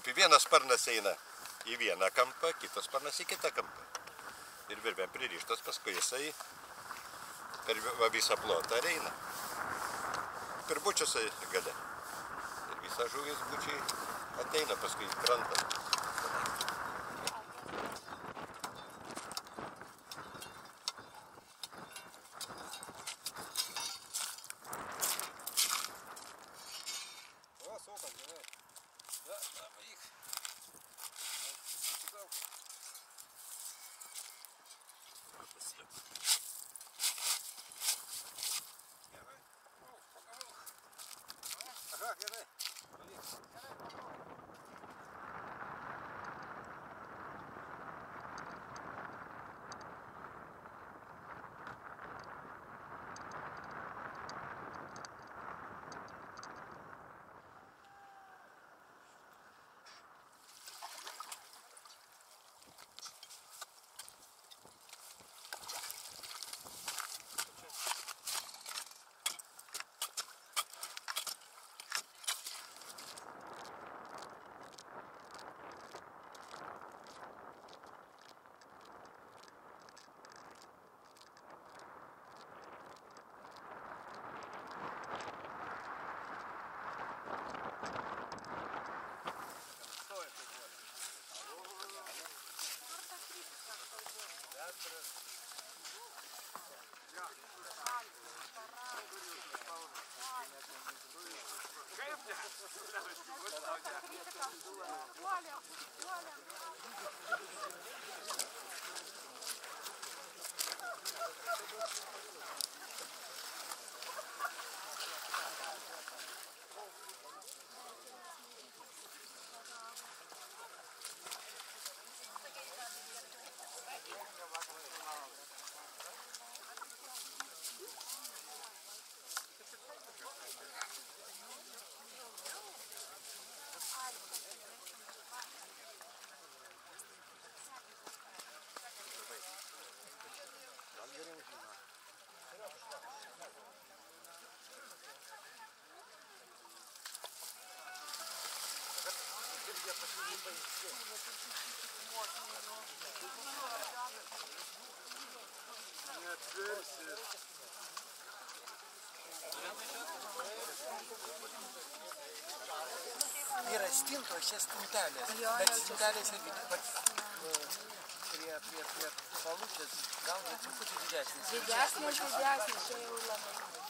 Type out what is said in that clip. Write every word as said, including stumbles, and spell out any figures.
kaip vienas sparnas eina į vieną kampą, kitas sparnas į kitą kampą. Ir virvėm pririštas, paskui jisai per visą plotą eina. Per bučius gale. Ir visa žuvis bučiai ateina paskui į krantą. Aha, gerai. Yra stintos, čia stintelės, bet stintelės irgi pat prie, prie, prie palūčės gal truputį didesnis. Didesnis, didesnis, čia jau labai.